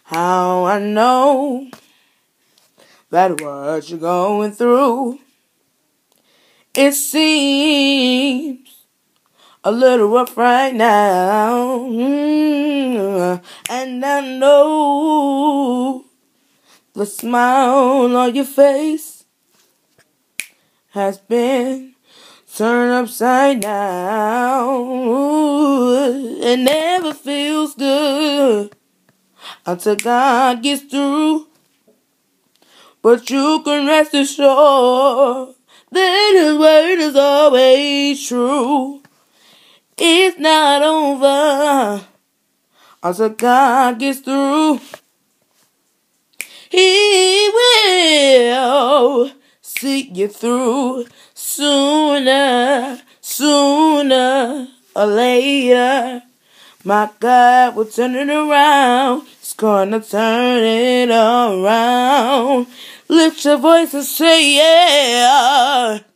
How I know that what you're going through, it seems a little rough right now. And I know the smile on your face has been turned upside down. It never feels good until God gets through. But you can rest assured that His word is always true. It's not over until God gets through. He will see you through sooner or later. My God will turn it around. He's gonna turn it around. Lift your voice and say, yeah.